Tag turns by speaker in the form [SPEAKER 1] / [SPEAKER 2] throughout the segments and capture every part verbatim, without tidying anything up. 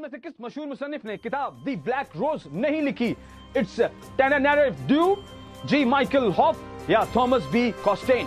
[SPEAKER 1] में से किस मशहूर मुसन्निफ ने किताब दी ब्लैक रोज नहीं लिखी? इट्स टेनेरेव ड्यू, जी माइकल हॉफ या Thomas B Costain.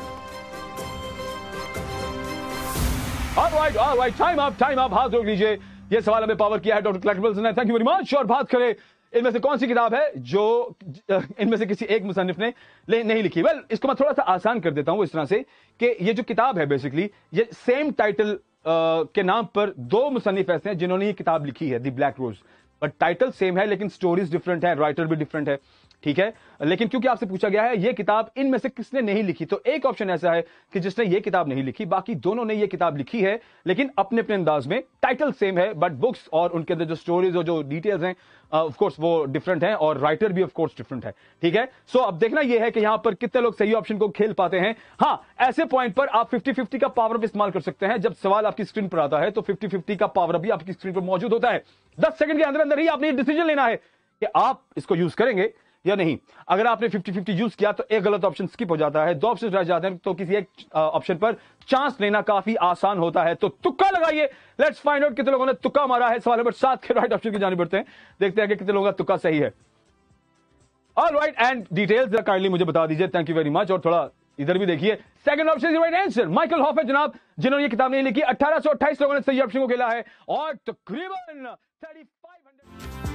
[SPEAKER 1] Alright alright, time up time up, हाथ रोक लीजिए। यह सवाल हमें पावर किया है डॉक्टर क्लैटबल्स ने, थैंक यू वेरी मच। और बात करें इनमें से कौन सी किताब है जो इनमें से किसी एक मुसन्निफ ने नहीं लिखी? वेल well, इसको मैं थोड़ा सा आसान कर देता हूं इस तरह से कि ये जो किताब है बेसिकली ये सेम टाइटल के नाम पर दो मुसन्निफ ऐसे हैं जिन्होंने ये किताब लिखी है, the black rose, but title same है लेकिन स्टोरीज डिफरेंट है, राइटर भी डिफरेंट है, ठीक है। लेकिन क्योंकि आपसे पूछा गया है ये किताब इनमें से किसने नहीं लिखी, तो एक ऑप्शन ऐसा है कि जिसने ये किताब नहीं लिखी, बाकी दोनों ने ये किताब लिखी है लेकिन अपने अपने अंदाज में, टाइटल सेम है बट बुक्स और उनके अंदर जो स्टोरीज और जो डिटेल्स हैं ऑफ कोर्स वो डिफरेंट हैं और राइटर भी ऑफ कोर्स डिफरेंट है, ठीक है। सो so, अब देखना यह है कि यहां पर कितने लोग सही ऑप्शन को खेल पाते हैं। हां, ऐसे पॉइंट पर आप फिफ्टी फिफ्टी का पावर अप इस्तेमाल कर सकते हैं। जब सवाल आपकी स्क्रीन पर आता है तो फिफ्टी फिफ्टी का पावर अप भी आपकी स्क्रीन पर मौजूद होता है। दस सेकंड के अंदर अंदर ही आपने डिसीजन लेना है कि आप इसको यूज करेंगे या नहीं। अगर आपने फिफ्टी फिफ्टी यूज किया तो एक गलत ऑप्शन स्किप हो जाता है, दो ऑप्शन रह जाते हैं, तो किसी एक ऑप्शन पर चांस लेना काफी आसान होता है। तो तुक्का लगाइए, लेट्स फाइंड आउट कितने लोगों ने तुक्का मारा है। सवाल नंबर सात के राइट ऑप्शन की जाने बढ़ते हैं, देखते हैं कि कितने लोगों का तुक्का सही है। ऑलराइट, एंड डिटेल्स काइंडली मुझे बता दीजिए, थैंक यू वेरी मच। और थोड़ा इधर भी देखिए, second option right answer Michael Hoff है जनाब, जिन्होंने ये किताब नहीं लिखी। अठारह सौ अट्ठाईस लोगों ने सही ऑप्शन को खेला है और तकरीबन थर्टी फाइव हंड्रेड